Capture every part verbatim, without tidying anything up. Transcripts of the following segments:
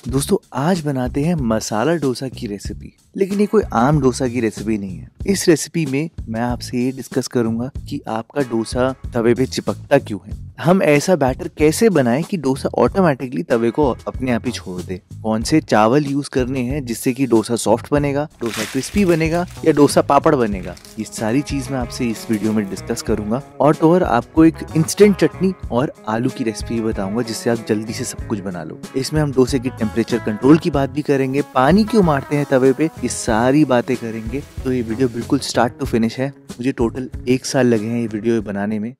दोस्तों आज बनाते हैं मसाला डोसा की रेसिपी। लेकिन ये कोई आम डोसा की रेसिपी नहीं है। इस रेसिपी में मैं आपसे ये डिस्कस करूंगा कि आपका डोसा तवे पे चिपकता क्यों है। हम ऐसा बैटर कैसे बनाएं कि डोसा ऑटोमेटिकली तवे को अपने आप ही छोड़ दे। कौन से चावल यूज करने हैं जिससे कि डोसा सॉफ्ट बनेगा, डोसा क्रिस्पी बनेगा या डोसा पापड़ बनेगा। ये सारी चीज मैं आपसे इस वीडियो में डिस्कस करूंगा। और तो और आपको एक इंस्टेंट चटनी और आलू की रेसिपी बताऊंगा जिससे आप जल्दी से सब कुछ बना लो। इसमें हम डोसे की टेम्परेचर कंट्रोल की बात भी करेंगे, पानी क्यों मारते हैं तवे पे, ये सारी बातें करेंगे। तो ये वीडियो बिल्कुल स्टार्ट टू फिनिश है। मुझे टोटल एक साल लगे हैं ये वीडियो बनाने में।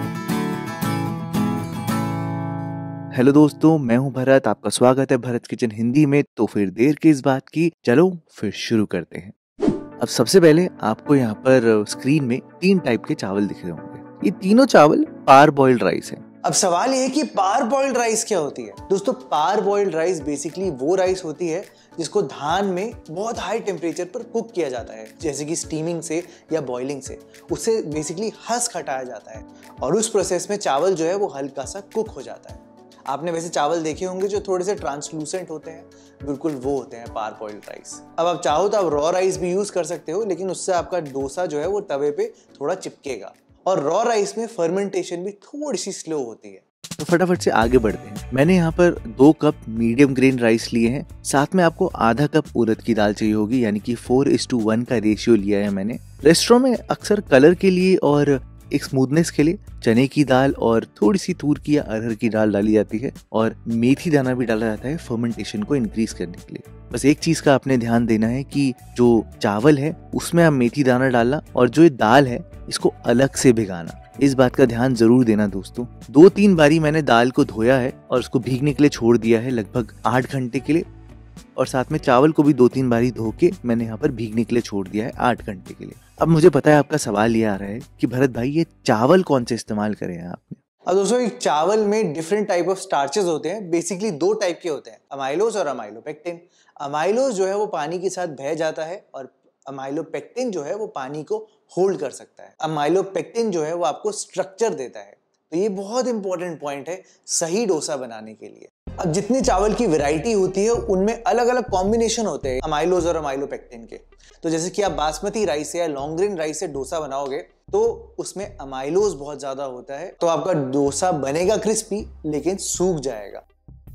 हेलो दोस्तों, मैं हूं भरत, आपका स्वागत है भरत किचन हिंदी में। तो फिर देर किस बात की, चलो फिर शुरू करते हैं। अब सबसे पहले आपको यहाँ पर स्क्रीन में तीन टाइप के चावल दिख रहे होंगे। ये तीनों चावल पार बॉइल्ड राइस है। अब सवाल ये है कि पार बॉइल्ड राइस क्या होती है। दोस्तों, पार बॉइल्ड राइस बेसिकली वो राइस होती है जिसको धान में बहुत हाई टेम्परेचर पर कुक किया जाता है, जैसे कि स्टीमिंग से या बॉइलिंग से। उससे बेसिकली हस्क हटाया जाता है और उस प्रोसेस में चावल जो है वो हल्का सा कुक हो जाता है। आपने वैसे चावल देखे होंगे जो थोड़े से ट्रांसलूसेंट होते हैं, बिल्कुल वो होते हैं पार बॉइल्ड राइस। अब आप चाहो तो आप रॉ राइस भी यूज कर सकते हो, लेकिन उससे आपका डोसा जो है वो तवे पे थोड़ा चिपकेगा। और रॉ राइस में फर्मेंटेशन भी थोड़ी सी स्लो होती है। तो फटाफट से आगे बढ़ते हैं। मैंने यहाँ पर दो कप मीडियम ग्रेन राइस लिए हैं, साथ में आपको आधा कप उड़द की दाल चाहिए होगी, यानी कि फोर इज टू वन का रेशियो लिया है मैंने। रेस्टोरेंट में अक्सर कलर के लिए और एक स्मूथनेस के लिए चने की दाल और थोड़ी सी तूर की या अरहर की दाल डाली जाती है, और मेथी दाना भी डाला जाता है फर्मेंटेशन को इंक्रीज करने के लिए। बस एक चीज का आपने ध्यान देना है कि जो चावल है उसमें आप मेथी दाना डालना, और जो ये दाल है इसको अलग से भिगाना। इस बात का ध्यान जरूर देना दोस्तों। दो तीन बारी मैंने दाल को धोया है और उसको भीगने के लिए छोड़ दिया है लगभग आठ घंटे के लिए, और साथ में चावल को भी दो तीन बारी धो के मैंने यहाँ पर भीगने के लिए छोड़ दिया है आठ घंटे के लिए। अब मुझे पता है आपका सवाल ये आ रहा है कि भरत भाई ये चावल कौन से इस्तेमाल करे हैं आपने। अब दोस्तों, एक चावल में डिफरेंट टाइप ऑफ स्टार्चेस होते हैं। बेसिकली दो टाइप के होते हैं, अमाइलोज और अमाइलोपेक्टिन। अमाइलोज जो है वो पानी के साथ बह जाता है और अमाइलोपेक्टिन जो है वो पानी को होल्ड कर सकता है। अमाइलोपेक्टिन जो है वो आपको स्ट्रक्चर देता है। तो ये बहुत इंपॉर्टेंट पॉइंट है सही डोसा बनाने के लिए। अब जितनी चावल की वैरायटी होती है उनमें अलग अलग कॉम्बिनेशन होते हैं अमाइलोज और अमाइलोपेक्टिन के। तो जैसे कि आप बासमती राइस से या लॉन्ग ग्रेन राइस से डोसा बनाओगे तो उसमें अमाइलोज बहुत ज्यादा होता है, तो आपका डोसा बनेगा क्रिस्पी लेकिन सूख जाएगा,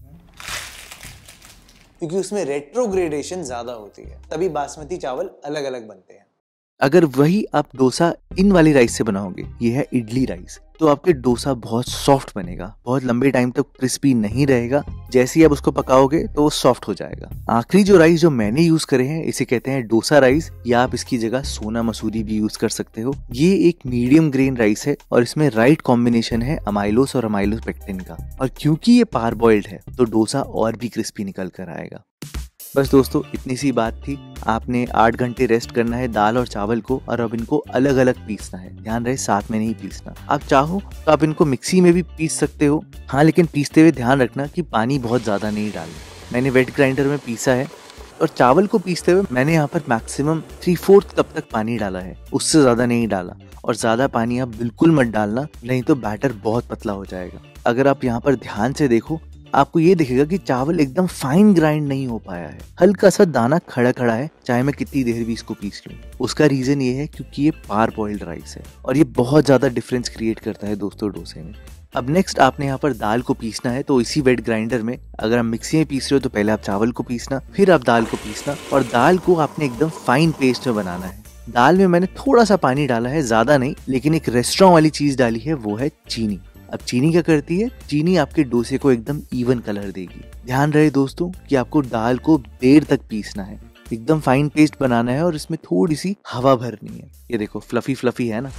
क्योंकि उसमें रेट्रोग्रेडेशन ज्यादा होती है। तभी बासमती चावल अलग अलग बनते हैं। अगर वही आप डोसा इन वाली राइस से बनाओगे, ये है इडली राइस, तो आपके डोसा बहुत सॉफ्ट बनेगा, बहुत लंबे टाइम तक क्रिस्पी नहीं रहेगा। जैसे ही आप उसको पकाओगे तो वो सॉफ्ट हो जाएगा। आखिरी जो राइस जो मैंने यूज करे हैं इसे कहते हैं डोसा राइस, या आप इसकी जगह सोना मसूरी भी यूज कर सकते हो। ये एक मीडियम ग्रेन राइस है और इसमें राइट कॉम्बिनेशन है अमाइलोस और अमाइलोपेक्टिन का। और क्योंकि ये पार बॉइल्ड है तो डोसा और भी क्रिस्पी निकल कर आएगा। बस दोस्तों, इतनी सी बात थी। आपने आठ घंटे रेस्ट करना है दाल और चावल को, और अब इनको अलग अलग पीसना है। ध्यान रहे साथ में नहीं पीसना। आप चाहो तो आप इनको मिक्सी में भी पीस सकते हो, हाँ, लेकिन पीसते हुए ध्यान रखना कि पानी बहुत ज्यादा नहीं डालना। मैंने वेट ग्राइंडर में पीसा है, और चावल को पीसते हुए मैंने यहाँ पर मैक्सिमम थ्री फोर्थ कप तक पानी डाला है, उससे ज्यादा नहीं डाला। और ज्यादा पानी आप बिल्कुल मत डालना, नहीं तो बैटर बहुत पतला हो जाएगा। अगर आप यहाँ पर ध्यान से देखो आपको ये दिखेगा कि चावल एकदम फाइन ग्राइंड नहीं हो पाया है, हल्का सा दाना खड़ा खड़ा है, चाहे मैं कितनी देर भी इसको पीस लूं। उसका रीजन ये है क्योंकि ये पार बॉइल्ड राइस है, और ये बहुत ज्यादा डिफरेंस क्रिएट करता है दोस्तों डोसे में। अब नेक्स्ट आपने यहाँ पर दाल को पीसना है, तो इसी वेट ग्राइंडर में, अगर आप मिक्सी में पीस रहे हो तो पहले आप चावल को पीसना, फिर आप दाल को पीसना, और दाल को आपने एकदम फाइन पेस्ट में बनाना है। दाल में मैंने थोड़ा सा पानी डाला है, ज्यादा नहीं, लेकिन एक रेस्टोरेंट वाली चीज डाली है, वो है चीनी। अब चीनी क्या करती है, चीनी आपके डोसे को एकदम इवन कलर देगी। ध्यान रहे दोस्तों कि आपको दाल को देर तक पीसना है, एकदम फाइन पेस्ट बनाना है, और इसमें थोड़ी सी हवा भरनी है। ये देखो फ्लफी फ्लफी है ना।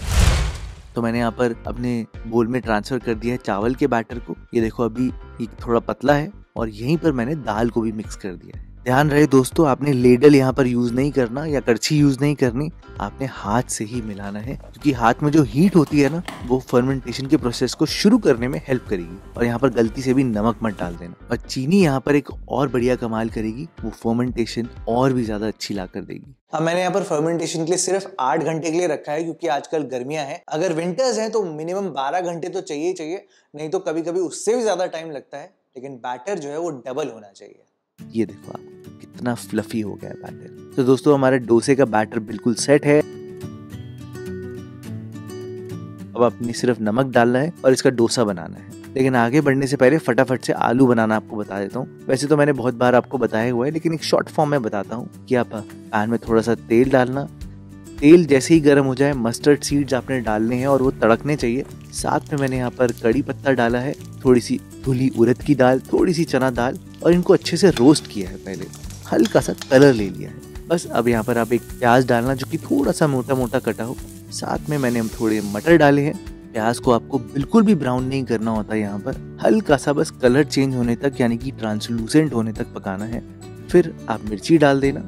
तो मैंने यहाँ पर अपने बोल में ट्रांसफर कर दिया है चावल के बैटर को। ये देखो अभी ये थोड़ा पतला है, और यहीं पर मैंने दाल को भी मिक्स कर दिया है। ध्यान रहे दोस्तों, आपने लेडल यहाँ पर यूज नहीं करना या करछी यूज नहीं करनी, आपने हाथ से ही मिलाना है, क्योंकि हाथ में जो हीट होती है ना वो फर्मेंटेशन के प्रोसेस को शुरू करने में हेल्प करेगी। और यहाँ पर गलती से भी नमक मत डाल देना। और चीनी यहाँ पर एक और बढ़िया कमाल करेगी, वो फर्मेंटेशन और भी ज्यादा अच्छी ला कर देगी। अब मैंने यहाँ पर फर्मेंटेशन के लिए सिर्फ आठ घंटे के लिए रखा है, क्योंकि आजकल गर्मियां हैं। अगर विंटर्स हैं तो मिनिमम बारह घंटे तो चाहिए चाहिए, नहीं तो कभी कभी उससे भी ज्यादा टाइम लगता है। लेकिन बैटर जो है वो डबल होना चाहिए। ये देखो आप कितना फ्लफी हो गया है बैटर। तो दोस्तों हमारा डोसे का बैटर बिल्कुल सेट है। अब आपने सिर्फ नमक डालना है और इसका डोसा बनाना है। लेकिन आगे बढ़ने से पहले फटाफट से आलू बनाना आपको बता देता हूँ। वैसे तो मैंने बहुत बार आपको बताया हुआ है, लेकिन एक शॉर्ट फॉर्म में बताता हूँ कि आप पैन में थोड़ा सा तेल डालना। तेल जैसे ही गर्म हो जाए मस्टर्ड सीड्स आपने डालने हैं और वो तड़कने चाहिए। साथ में मैंने यहाँ पर कड़ी पत्ता डाला है, थोड़ी सी धुली उड़द की दाल, थोड़ी सी चना दाल, और इनको अच्छे से रोस्ट किया है। पहले हल्का सा कलर ले लिया है। बस अब यहाँ पर आप एक प्याज डालना जो कि थोड़ा सा मोटा मोटा कटा हो। साथ में मैंने थोड़े मटर डाले हैं। प्याज को आपको बिल्कुल भी ब्राउन नहीं करना होता, यहाँ पर हल्का सा बस कलर चेंज होने तक, यानी कि ट्रांसलूसेंट होने तक पकाना है। फिर आप मिर्ची डाल देना,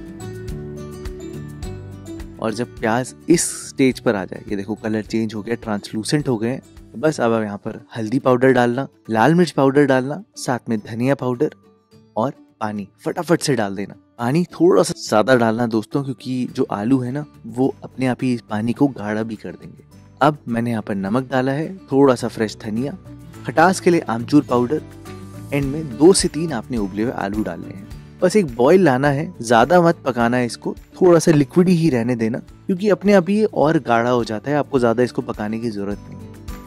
और जब प्याज इस स्टेज पर आ जाए, ये देखो कलर चेंज हो गया, ट्रांसलूसेंट हो गए, बस अब यहाँ पर हल्दी पाउडर डालना, लाल मिर्च पाउडर डालना, साथ में धनिया पाउडर और पानी फटाफट से डाल देना। पानी थोड़ा सा ज्यादा डालना दोस्तों, क्योंकि जो आलू है ना वो अपने आप ही इस पानी को गाढ़ा भी कर देंगे। अब मैंने यहाँ पर नमक डाला है, थोड़ा सा फ्रेश धनिया, खटास के लिए आमचूर पाउडर, एंड में दो से तीन आपने उबले हुए आलू डालने हैं। बस एक बॉईल लाना है, ज्यादा मत पकाना है इसको, थोड़ा सा लिक्विड ही रहने देना, क्योंकि अपने आप ही और गाढ़ा हो जाता है, आपको ज्यादा इसको पकाने की जरूरत नहीं है।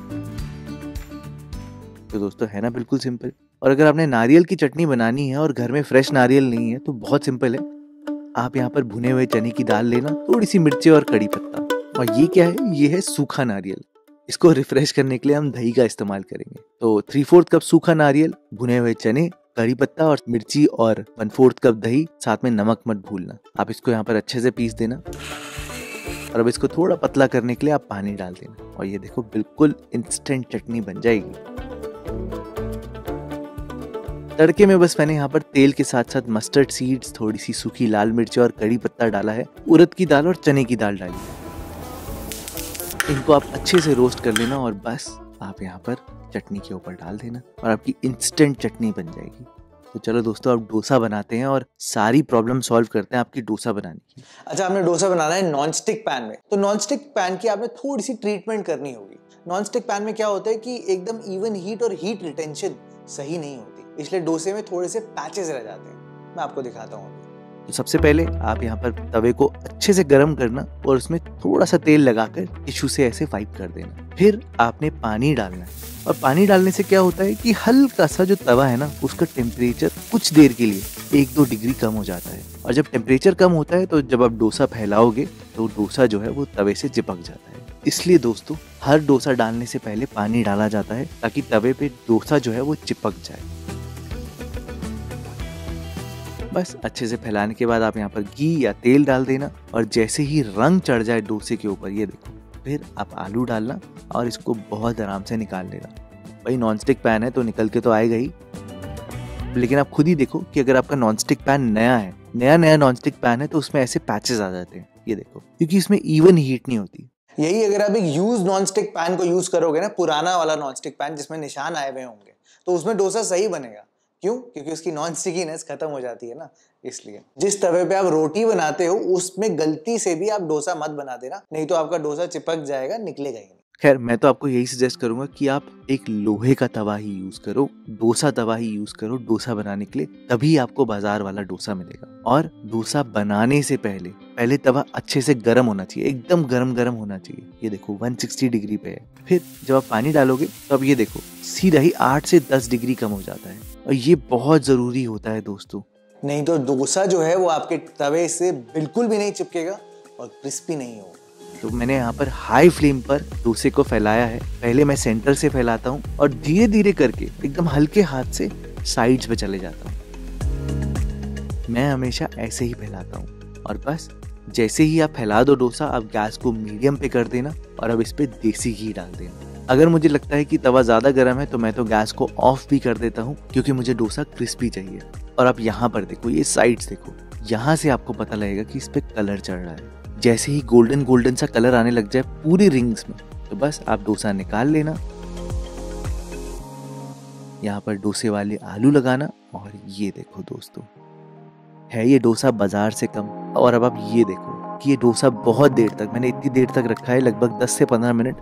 तो दोस्तों है ना बिल्कुल सिंपल। और अगर आपने नारियल की चटनी बनानी है और घर में फ्रेश नारियल नहीं है तो बहुत सिंपल है। आप यहाँ पर भुने हुए चने की दाल लेना, थोड़ी सी मिर्ची और कड़ी पत्ता, और ये क्या है, ये है सूखा नारियल। इसको रिफ्रेश करने के लिए हम दही का इस्तेमाल करेंगे। तो थ्री फोर्थ कप सूखा नारियल, भुने हुए चने, कड़ी पत्ता और मिर्ची, और वन फोर्थ कप दही, साथ में नमक मत भूलना। आप इसको यहाँ पर अच्छे से पीस देना, और अब इसको थोड़ा पतला करने के लिए आप पानी डाल देना, और ये देखो बिल्कुल इंस्टेंट चटनी बन जाएगी। तड़के में बस मैंने यहाँ पर तेल के साथ साथ मस्टर्ड सीड्स, थोड़ी सी सूखी लाल मिर्च और कड़ी पत्ता डाला है, उड़द की दाल और चने की दाल डाली है। इनको आप अच्छे से रोस्ट कर लेना, और बस आप यहाँ पर चटनी के ऊपर डाल देना, और आपकी इंस्टेंट चटनी बन जाएगी। तो चलो दोस्तों अब डोसा बनाते हैं और सारी प्रॉब्लम सॉल्व करते हैं आपकी डोसा बनाने की। अच्छा, आपने डोसा बनाना है नॉन स्टिक पैन में, तो नॉन स्टिक पैन की आपने थोड़ी सी ट्रीटमेंट करनी होगी। नॉन स्टिक पैन में क्या होता है कि एकदम इवन हीट और हीट रिटेंशन सही नहीं होती, इसलिए डोसे में थोड़े से पैचेस रह जाते हैं। मैं आपको दिखाता हूँ। तो सबसे पहले आप यहाँ पर तवे को अच्छे से गर्म करना, और उसमें थोड़ा सा तेल लगाकर टिश्यू से ऐसे वाइप कर देना। फिर आपने पानी डालना है, और पानी डालने से क्या होता है कि हल्का सा जो तवा है ना उसका टेम्परेचर कुछ देर के लिए एक दो डिग्री कम हो जाता है। और जब टेम्परेचर कम होता है तो जब आप डोसा फैलाओगे तो डोसा जो है वो तवे से चिपक जाता है। इसलिए दोस्तों हर डोसा डालने से पहले पानी डाला जाता है, ताकि तवे पे डोसा जो है वो चिपक जाए। बस अच्छे से फैलाने के बाद आप यहाँ पर घी या तेल डाल देना, और जैसे ही रंग चढ़ जाए डोसे के ऊपर, ये देखो, फिर आप आलू डालना और इसको बहुत आराम से निकाल लेना। भाई नॉन स्टिक पैन है तो निकल के तो आएगा ही, लेकिन आप खुद ही देखो कि अगर आपका नॉन स्टिक पैन नया है, नया नया नॉन स्टिक पैन है, तो उसमें ऐसे पैचेस आ जाते हैं, ये देखो, क्योंकि इसमें इवन हीट नहीं होती। यही अगर आप एक यूज नॉन स्टिक पैन को यूज करोगे ना, पुराना वाला नॉन स्टिक पैन जिसमें निशान आए हुए होंगे, तो उसमें डोसा सही बनेगा। क्यों? क्योंकि उसकी नॉन स्टिकीनेस खत्म हो जाती है ना। इसलिए जिस तवे पे आप रोटी बनाते हो उसमें गलती से भी आप डोसा मत बना देना, नहीं तो आपका डोसा चिपक जाएगा, निकलेगा ही नहीं। खैर मैं तो आपको यही सजेस्ट करूंगा कि आप एक लोहे का तवा ही यूज करो, डोसा तवा ही यूज करो डोसा बनाने के लिए, तभी आपको बाजार वाला डोसा मिलेगा। और डोसा बनाने से पहले पहले तवा अच्छे से गर्म होना चाहिए, एकदम गर्म गर्म होना चाहिए। ये देखो एक सौ साठ डिग्री पे है। फिर जब आप पानी डालोगे तो अब ये देखो सीधा ही आठ से दस डिग्री कम हो जाता है, और ये बहुत जरूरी होता है दोस्तों, नहीं तो डोसा जो है वो आपके तवे से बिल्कुल भी नहीं चिपकेगा और क्रिस्पी नहीं होगा। तो मैंने यहाँ पर हाई फ्लेम पर डोसे को फैलाया है। पहले मैं सेंटर से फैलाता हूँ और धीरे धीरे करके एकदम हल्के हाथ से साइड्स पे चले जाता हूँ। मैं हमेशा ऐसे ही फैलाता हूँ, और बस जैसे ही आप फैला दो डोसा, आप गैस को मीडियम पे कर देना, और अब इस पे देसी घी डाल देना। अगर मुझे लगता है कि तवा ज्यादा गर्म है तो मैं तो गैस को ऑफ भी कर देता हूँ, क्योंकि मुझे डोसा क्रिस्पी चाहिए। और आप यहाँ पर देखो, ये साइड्स देखो, यहाँ से आपको पता लगेगा कि इस पे कलर चढ़ रहा है। जैसे ही गोल्डन गोल्डन सा कलर आने लग जाए पूरी रिंग्स में, तो बस आप डोसा निकाल लेना। यहाँ पर डोसे वाले आलू लगाना, और ये देखो दोस्तों, है ये डोसा बाजार से कम। और अब आप ये देखो कि ये डोसा बहुत देर तक, मैंने इतनी देर तक रखा है, लगभग दस से पंद्रह मिनट,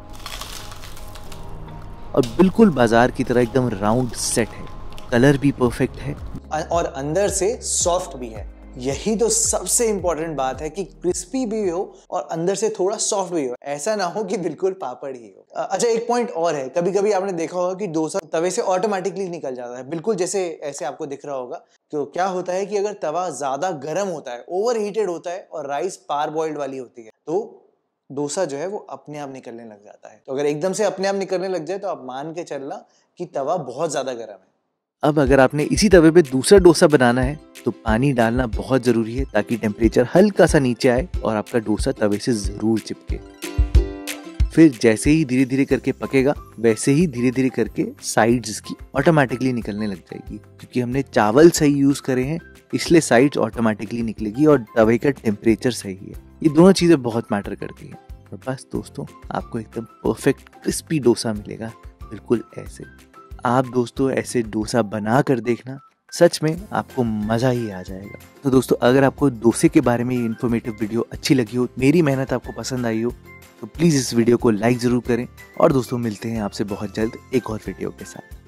और बिल्कुल बाजार की तरह एकदम राउंड सेट है। कलर भी परफेक्ट है, और अंदर से सॉफ्ट भी है। यही तो सबसे इंपॉर्टेंट बात है कि क्रिस्पी भी हो और अंदर से थोड़ा सॉफ्ट भी हो, ऐसा ना हो कि बिल्कुल पापड़ ही हो। अच्छा, एक पॉइंट और है, कभी कभी आपने देखा होगा कि डोसा तवे से ऑटोमेटिकली निकल जाता है, बिल्कुल जैसे ऐसे आपको दिख रहा होगा। तो क्या होता है कि अगर तवा ज्यादा गर्म होता है, ओवर हीटेड होता है और राइस पार बॉइल्ड वाली होती है, तो डोसा जो है वो अपने आप निकलने लग जाता है। तो अगर एकदम से अपने आप निकलने लग जाए तो आप मान के चलना कि तवा बहुत ज्यादा गर्म है। अब अगर आपने इसी तवे पे दूसरा डोसा बनाना है तो पानी डालना बहुत जरूरी है, ताकि टेम्परेचर हल्का सा नीचे आए और आपका डोसा तवे से जरूर चिपके। फिर जैसे ही धीरे धीरे करके पकेगा, वैसे ही धीरे धीरे करके साइड्स इसकी ऑटोमेटिकली निकलने लग जाएगी। क्योंकि हमने चावल सही यूज करे हैं, इसलिए साइड्स ऑटोमेटिकली निकलेगी और तवे का टेम्परेचर सही है। ये दोनों चीजें बहुत मैटर करती हैं। और बस दोस्तों, आपको एकदम परफेक्ट क्रिस्पी डोसा मिलेगा, बिल्कुल ऐसे। आप दोस्तों ऐसे डोसा बना कर देखना, सच में आपको मज़ा ही आ जाएगा। तो दोस्तों, अगर आपको डोसे के बारे में ये इन्फॉर्मेटिव वीडियो अच्छी लगी हो, मेरी मेहनत आपको पसंद आई हो, तो प्लीज़ इस वीडियो को लाइक ज़रूर करें। और दोस्तों, मिलते हैं आपसे बहुत जल्द एक और वीडियो के साथ।